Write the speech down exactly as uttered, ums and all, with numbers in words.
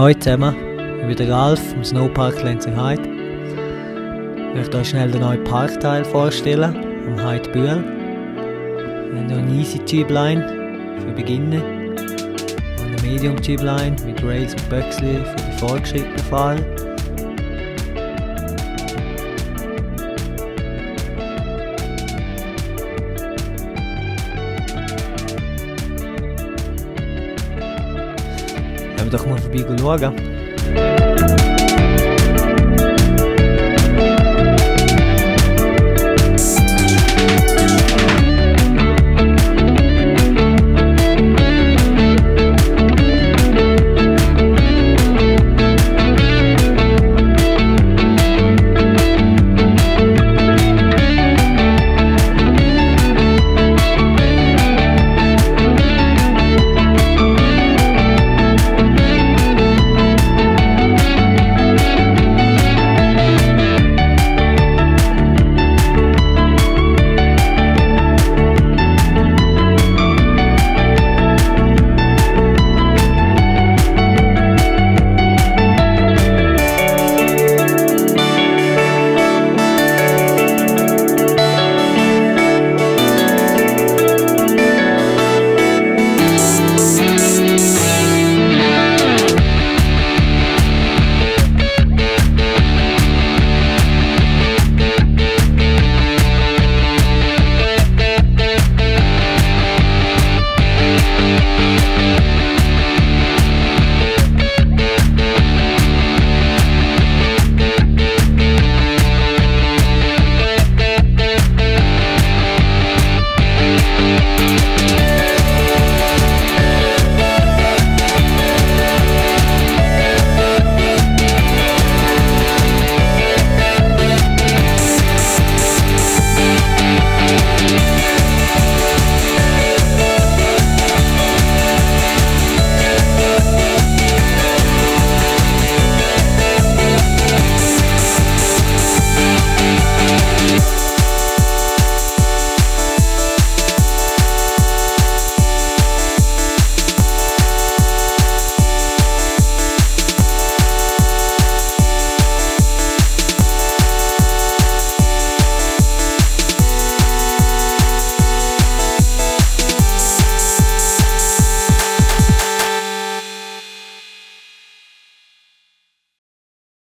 Hallo zusammen, ich bin der Ralf vom Snowpark Lenzerheide. Ich möchte euch schnell den neuen Parkteil vorstellen, am Heide Bühl. Wir haben eine Easy Tubeline für Beginner und eine Medium Tubeline mit Rails und Böckli für die fortgeschrittenen Fahrer. Können wir doch mal vorbei schauen.